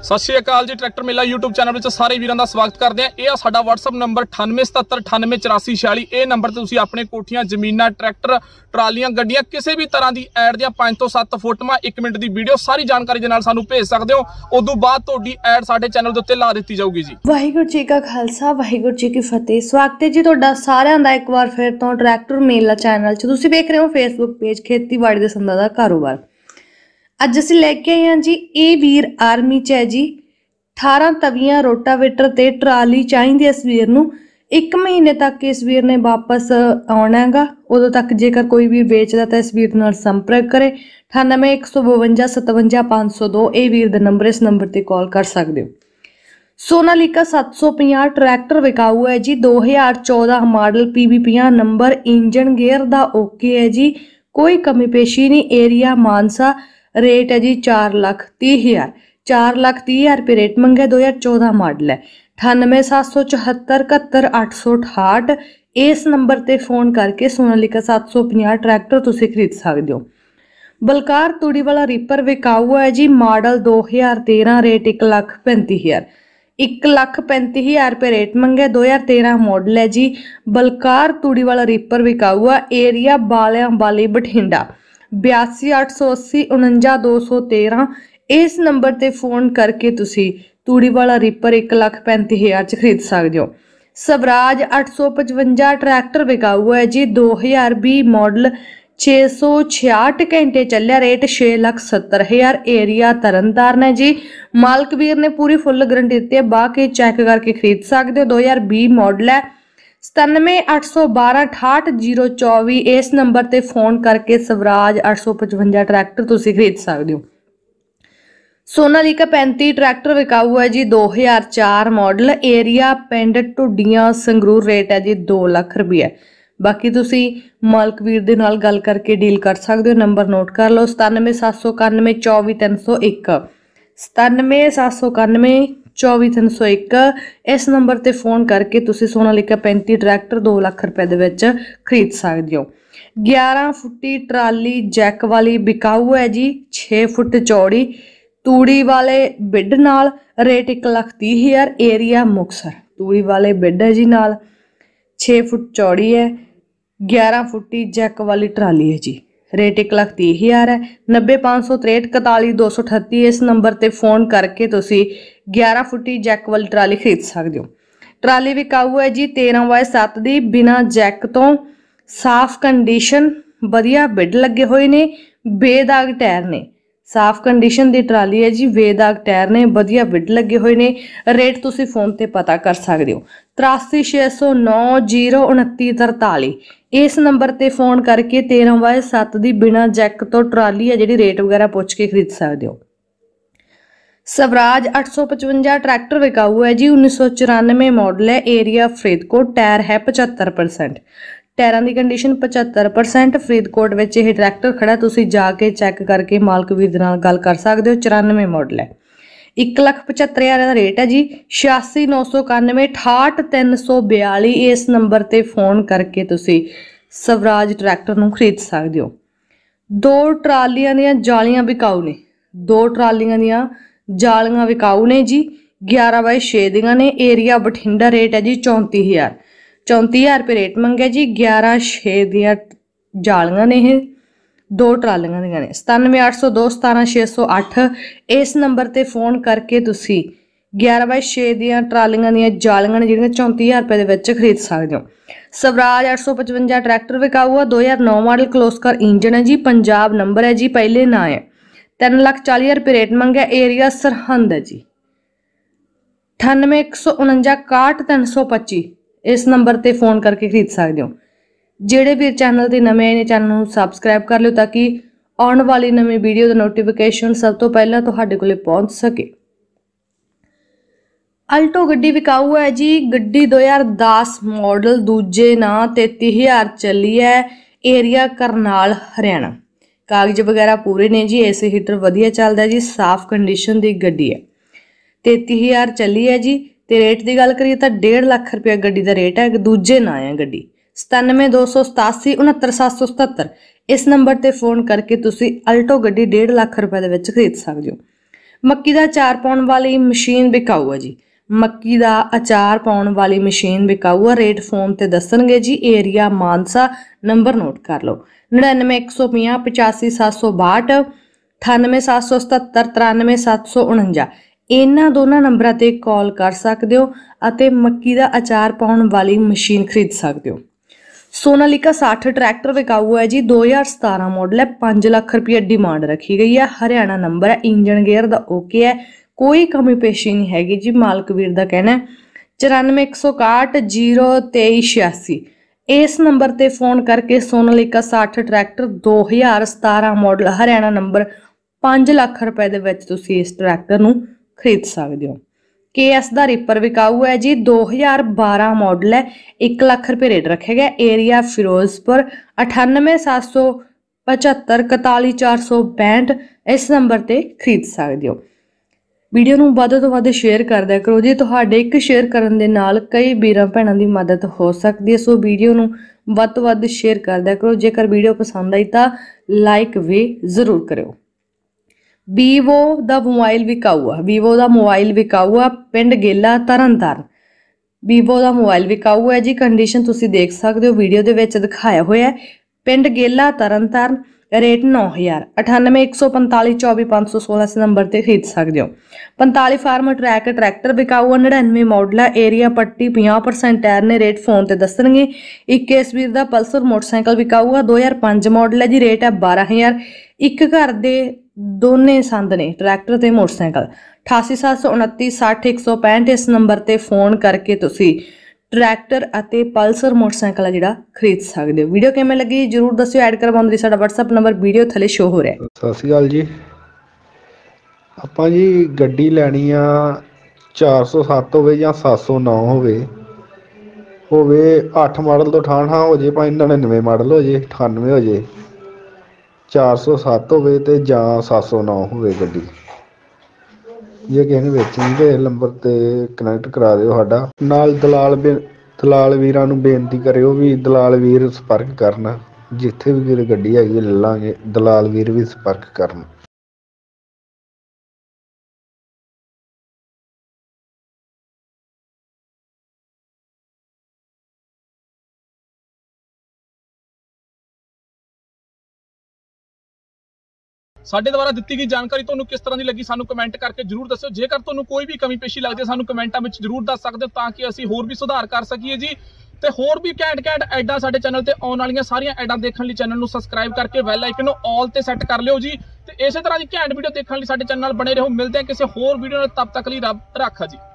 सत श्री अकाल जी। ट्रैक्टर मेला यूट्यूब चैनल में सारे वीरों का स्वागत करते हैं। यह साडा WhatsApp नंबर 9877988446 ये नंबर से अपने कोठियां जमीना ट्रैक्टर ट्रालियां गड्डियां किसी भी तरह की ऐड दी 5 तो 7 फोटोआं 1 मिनट की वीडियो सारी जानकारी के नाल सानू भेज सकते हो। उदों बाद तुहाडी ऐड साडे चैनल के उत्ते ला दी जाऊगी जी। वाहिगुरू जी का खालसा वाहिगुरू जी की फतेह। स्वागत है जी तुहाडा सारिआं दा एक बार फिर तो ट्रैक्टर मेला चैनल च। तुसीं वेख रहे हो फेसबुक पेज खेतीबाड़ी दे संदां दा कारोबार। अज असीं लैके आए हां जी ए वीर आर्मी च है जी 18 तवियां रोटावेटर ते ट्राली चाहिदी इस वीर नूं। 1 महीने तक इस वीर ने वापस आना हैगा। उदों तक जेकर कोई वीर बेचदा तो इस वीर नाल संपर्क करे। 98 152 57 502 ए वीर दा नंबर, इस नंबर ते कॉल कर सकदे हो। सोनालिका 750 ट्रैक्टर विकाऊ है जी। 2014 model PB50 number, engine gear दा ओके है जी, कोई कमी पेशी नहीं। एरिया मानसा, रेट है जी 4,30,000 4,30,000 रुपये रेट मंगे। 2014 मॉडल है। 98 774 71 868 इस नंबर ते फोन करके सोनालिका 750 ट्रैक्टर तुसीं खरीद सकते हो। बलकार तूड़ी वाला रीपर विकाऊ है जी। मॉडल 2013, रेट 1,35,000 1,35,000 रुपये रेट मंगे। 2013 मॉडल है जी। बलकार तूड़ी वाला रीपर विकाऊ है। एरिया बालियां बाली बठिंडा। 82 880 49 213 इस नंबर ते फोन करके तुसी तूड़ी वाला रीपर 1,35,000 च खरीद सकते हो। स्वराज 855 ट्रैक्टर विकाऊ है जी। 2020 मॉडल, 666 घंटे चलिया, रेट 6,70,000। एरिया तरनतारन है जी। मालक वीर ने पूरी फुल गारंटी दी है, बाह के चैक करके खरीद सकते हो। 2020 मॉडल है। 97 812 68 024 इस नंबर ते फोन करके स्वराज 855 ट्रैक्टर तुसी खरीद सकते हो। सोनालिका 35 ट्रैक्टर विकाऊ है जी। 2004 मॉडल, एरिया पिंड ढुडियां संगरूर, रेट है जी 2 लाख रुपये। बाकी तुसी मालक वीर दे नाल गल करके डील कर सकते हो। नंबर नोट कर लो 97 791 24 301 97 791 24 301 इस नंबर ते फोन करके तुसी सोनालिका 35 ट्रैक्टर 2 लाख रुपए दे विच खरीद सकते हो। 11 फुट्टी ट्राली जैक वाली बिकाऊ है जी। 6 फुट चौड़ी, तूड़ी वाले बिड नाल, रेट 1,30,000। एरिया मुक्तसर। तूड़ी वाले बिड है जी नाल, 6 फुट चौड़ी है, 11 फुट्टी जैक वाली ट्राली है जी, रेट 1,30,000 है। 90 563 41 238 इस नंबर ते फोन करके तुसी 11 फुट्टी जैक वाली ट्राली खरीद सकते हो। ट्राली विकाऊ है जी। 13x7 दी, बिना जैक तो, साफ कंडीशन, वधिया बिड लगे हुए ने, बेदाग टायर ने। साफ कंडीशन दी ट्राली है जी, बेदाग टायर ने, वधिया बिड लगे हुए ने। रेट तुसी फोन ते पता कर सकते हो। 83 609 029 43 इस नंबर ते फोन करके 13x7 दी बिना जैक तो ट्राली है जी, रेट वगैरह पूछ के खरीद सकते हो। स्वराज 855 ट्रैक्टर विकाऊ है जी। 1994 मॉडल है। एरिया फरीदकोट, टायर है 75%। टायरां दी कंडीशन 75%। फरीदकोट विच यह ट्रैक्टर खड़ा, तुसी जाके चैक करके मालक वीर दे नाल गल कर सकते हो। 94 मॉडल है। 1,75,000 का रेट है जी। 86 991 68 342 इस नंबर ते फोन करके तुसी स्वराज ट्रैक्टर नूं खरीद सकते हो। 2 ट्रालियां दियां जालियां विकाऊ ने। 2 ट्रालियां दियां जालियां विकाऊ ने जी। 11x6 दियां ने। एरिया बठिंडा, रेट है जी 34,000 34,000 रुपये रेट मंगे जी। 11x6 दियां जालियां ने ये, 2 ट्रालियां दियां ने। 97 802 17 608 इस नंबर ते फोन करके तुसी 11x6 दियां ट्रालियां दियां जालियां ने जिहड़ियां 34,000 रुपये दे विच खरीद सकते हो। स्वराज 855 ट्रैक्टर विकाऊ है। 2009 मॉडल, क्लोस्कर इंजन है जी। पंजाब नंबर है जी, पहले ना है। 3,40,000 रुपये रेट मंगे। एरिया सरहंद है जी। 98 149 61 325 इस नंबर ते फोन करके खरीद सकते हो। ਜਿਹੜੇ ਵੀਰ चैनल ते नवे आए ने, चैनल ਨੂੰ सबसक्राइब कर लो ताकि आने वाली नवी वीडियो का नोटिफिकेशन सब तो पहला तुहाडे कोले पहुंच सके। अल्टो गड्डी विकाऊ है जी। गड्डी 2010 मॉडल, दूजे ना, 33,000 चली है। एरिया करनाल हरियाणा। कागज वगैरह पूरे ने जी। एसी हीटर वधिया चलदा जी, साफ कंडीशन की गड्डी है। 33,000 चली है जी। ते रेट की गल करिए तो 1.5 लाख रुपया गड्डी का रेट है। दूजे ना है गड्डी। 97 287 69 777 इस नंबर ते फोन करके तुसी अल्टो गड्डी 1.5 लाख रुपए दे विच खरीद सकते हो। ਮੱਕੀ ਦਾ ਅਚਾਰ ਪਾਉਣ ਵਾਲੀ ਮਸ਼ੀਨ ਵਿਕਾਊ ਹੈ ਜੀ। ਮੱਕੀ ਦਾ ਅਚਾਰ ਪਾਉਣ ਵਾਲੀ ਮਸ਼ੀਨ ਵਿਕਾਊ ਆ। ਰੇਟ ਫੋਨ ਤੇ ਦੱਸਣਗੇ ਜੀ। ਏਰੀਆ ਮਾਨਸਾ। ਨੰਬਰ ਨੋਟ ਕਰ ਲਓ 99 150 85762 98777 93749। ਇਹਨਾਂ ਦੋਨਾਂ ਨੰਬਰਾਂ ਤੇ ਕਾਲ ਕਰ ਸਕਦੇ ਹੋ ਅਤੇ ਮੱਕੀ ਦਾ ਅਚਾਰ ਪਾਉਣ ਵਾਲੀ ਮਸ਼ੀਨ ਖਰੀਦ ਸਕਦੇ ਹੋ। ਸੋਨਾਲੀਕਾ 60 ਟਰੈਕਟਰ ਵਿਕਾਊ ਹੈ ਜੀ। 2017 ਮਾਡਲ ਹੈ। 5 ਲੱਖ ਰੁਪਏ ਡਿਮਾਂਡ ਰੱਖੀ ਗਈ ਹੈ। ਹਰਿਆਣਾ ਨੰਬਰ ਹੈ। ਇੰਜਨ ਗੇਅਰ ਦਾ ਓਕੇ ਹੈ। ਕੋਈ ਕਮੀ ਪੇਸ਼ੀ ਨਹੀਂ ਹੈਗੀ ਜੀ। ਮਾਲਕ ਵੀਰ ਦਾ ਕਹਿਣਾ 94 161 02386। ਇਸ ਨੰਬਰ ਤੇ ਫੋਨ ਕਰਕੇ Sonalika 60 tractor 2017 model Haryana number 5 lakh ਰੁਪਏ ਦੇ ਵਿੱਚ ਤੁਸੀਂ ਇਸ ਟਰੈਕਟਰ ਨੂੰ ਖਰੀਦ ਸਕਦੇ ਹੋ। KS ਦਾ ਰੀਪਰ ਵਿਕਾਊ ਹੈ ਜੀ। 2012 ਮਾਡਲ ਹੈ। 1 ਲੱਖ ਰੁਪਏ ਰੇਟ ਰੱਖਿਆ ਗਿਆ। ਏਰੀਆ ਫਿਰੋਜ਼ਪੁਰ। 98 775 41 462 ਇਸ ਨੰਬਰ ਤੇ ਖਰੀਦ ਸਕਦੇ ਹੋ। ਵੀਡੀਓ ਨੂੰ ਵੱਧ ਤੋਂ ਵੱਧ ਸ਼ੇਅਰ ਕਰਦਿਆ ਕਰੋ ਜੀ। ਤੁਹਾਡੇ ਇੱਕ ਸ਼ੇਅਰ ਕਰਨ ਦੇ ਨਾਲ ਕਈ ਵੀਰਾਂ ਭੈਣਾਂ ਦੀ ਮਦਦ ਹੋ ਸਕਦੀ ਹੈ। ਸੋ ਵੀਡੀਓ ਨੂੰ ਵੱਧ ਤੋਂ ਵੱਧ ਸ਼ੇਅਰ ਕਰਦਿਆ ਕਰੋ। ਜੇਕਰ ਵੀਡੀਓ ਪਸੰਦ ਆਈ ਤਾਂ ਲਾਈਕ ਵੀ ਜ਼ਰੂਰ ਕਰਿਓ। ਵੀਵੋ ਦਾ ਮੋਬਾਈਲ ਵਿਕਾਊ ਆ। ਵੀਵੋ ਦਾ ਮੋਬਾਈਲ ਵਿਕਾਊ ਆ। ਪਿੰਡ ਗੇਲਾ ਤਰਨਤਾਰਨ। ਵੀਵੋ ਦਾ ਮੋਬਾਈਲ ਵਿਕਾਊ ਹੈ ਜੀ। ਕੰਡੀਸ਼ਨ ਤੁਸੀਂ ਦੇਖ ਸਕਦੇ ਹੋ, ਵੀਡੀਓ ਦੇ ਵਿੱਚ ਦਿਖਾਇਆ ਹੋਇਆ ਹੈ। ਪਿੰਡ ਗੇਲਾ ਤਰਨਤਾਰਨ। ਰੇਟ 9000। 98 145 24 516 ਇਸ ਨੰਬਰ ਤੇ ਖਰੀਦ ਸਕਦੇ ਹੋ। 45 ਫਾਰਮ ਟਰੈਕ ਟਰੈਕਟਰ ਵਿਕਾਊ 99 ਮਾਡਲ ਹੈ। ਏਰੀਆ ਪੱਟੀ 50% ਟਾਇਰ ਨੇ। ਰੇਟ ਫੋਨ ਤੇ ਦੱਸਣਗੇ। 21 ਵੀਰ ਦਾ ਪਲਸਰ ਮੋਟਰਸਾਈਕਲ ਵਿਕਾਊ ਆ। 2005 ਮਾਡਲ ਹੈ ਜੀ। ਰੇਟ ਹੈ 12000। ਇੱਕ ਘਰ ਦੇ ਦੋਨੇ ਸੰਦ ਨੇ, ਟਰੈਕਟਰ ਤੇ ਮੋਟਰਸਾਈਕਲ। 88 729 60 165 ਇਸ ਨੰਬਰ ਤੇ ਫੋਨ ਕਰਕੇ ਤੁਸੀਂ ਟਰੈਕਟਰ ਅਤੇ ਪਲਸਰ ਮੋਟਰਸਾਈਕਲ ਆ ਜਿਹੜਾ ਖਰੀਦ ਸਕਦੇ ਹੋ। ਵੀਡੀਓ ਕਿਵੇਂ ਲੱਗੀ ਜਰੂਰ ਦੱਸਿਓ। ਐਡ ਕਰਵਾਉਣ ਲਈ ਸਾਡਾ WhatsApp ਨੰਬਰ ਵੀਡੀਓ ਥੱਲੇ ਸ਼ੋ ਹੋ ਰਿਹਾ ਹੈ। ਸਤਿ ਸ਼੍ਰੀ ਅਕਾਲ ਜੀ। ਆਪਾਂ ਜੀ ਗੱਡੀ ਲੈਣੀ ਆ 407 ਹੋਵੇ ਜਾਂ 709 ਹੋਵੇ 8 ਮਾਡਲ ਤੋਂ 68 ਹੋ ਜੇ, ਭਾਵੇਂ 99 ਮਾਡਲ ਹੋ ਜੇ, 98 ਹੋ ਜੇ, 407 ਹੋਵੇ ਤੇ ਜਾਂ 709 ਹੋਵੇ ਗੱਡੀ। ਜੇ ਕਿਸੇ ਨੇ ਵੇਚਣੀ ਤੇ ਨੰਬਰ ਤੇ ਕਨੈਕਟ ਕਰਾ ਦਿਓ ਸਾਡਾ ਨਾਲ। ਦਲਾਲ ਵੀਰਾਂ ਨੂੰ ਬੇਨਤੀ ਕਰਿਓ ਵੀ ਦਲਾਲ ਵੀਰ ਸੰਪਰਕ ਕਰਨ। ਜਿੱਥੇ ਵੀ ਗੱਡੀ ਹੈਗੀ ਲੈ ਲਾਂਗੇ। ਦਲਾਲ ਵੀਰ ਵੀ ਸੰਪਰਕ ਕਰਨ। ਸਾਡੇ ਦੁਆਰਾ ਦਿੱਤੀ ਗਈ ਜਾਣਕਾਰੀ ਤੁਹਾਨੂੰ ਕਿਸ ਤਰ੍ਹਾਂ ਦੀ ਲੱਗੀ ਸਾਨੂੰ ਕਮੈਂਟ ਕਰਕੇ ਜਰੂਰ ਦੱਸਿਓ। ਜੇਕਰ ਤੁਹਾਨੂੰ ਕੋਈ ਵੀ ਕਮੀ ਪੇਸ਼ੀ ਲੱਗਦੀ ਹੈ ਸਾਨੂੰ ਕਮੈਂਟਾਂ ਵਿੱਚ ਜਰੂਰ ਦੱਸ ਸਕਦੇ ਹੋ ਤਾਂ ਕਿ ਅਸੀਂ ਹੋਰ ਵੀ ਸੁਧਾਰ ਕਰ ਸਕੀਏ ਜੀ। ਤੇ ਹੋਰ ਵੀ ਘੈਂਟ ਐਡਾਂ ਸਾਡੇ ਚੈਨਲ ਤੇ ਆਉਣ ਵਾਲੀਆਂ ਸਾਰੀਆਂ ਐਡਾਂ ਦੇਖਣ ਲਈ ਚੈਨਲ ਨੂੰ ਸਬਸਕ੍ਰਾਈਬ ਕਰਕੇ ਬੈਲ ਆਈਕਨ ਨੂੰ ਆਲ ਤੇ ਸੈੱਟ ਕਰ ਲਿਓ ਜੀ। ਤੇ ਇਸੇ ਤਰ੍ਹਾਂ ਦੀ ਘੈਂਟ ਵੀਡੀਓ ਦੇਖਣ ਲਈ ਸਾਡੇ ਚੈਨਲ ਨਾਲ ਬਣੇ ਰਹੋ। ਮਿਲਦੇ ਹਾਂ ਕਿਸੇ ਹੋਰ ਵੀਡੀਓ ਨਾਲ। ਤਬ ਤੱਕ ਲਈ ਰੱਬ ਰਾਖਾ ਜੀ।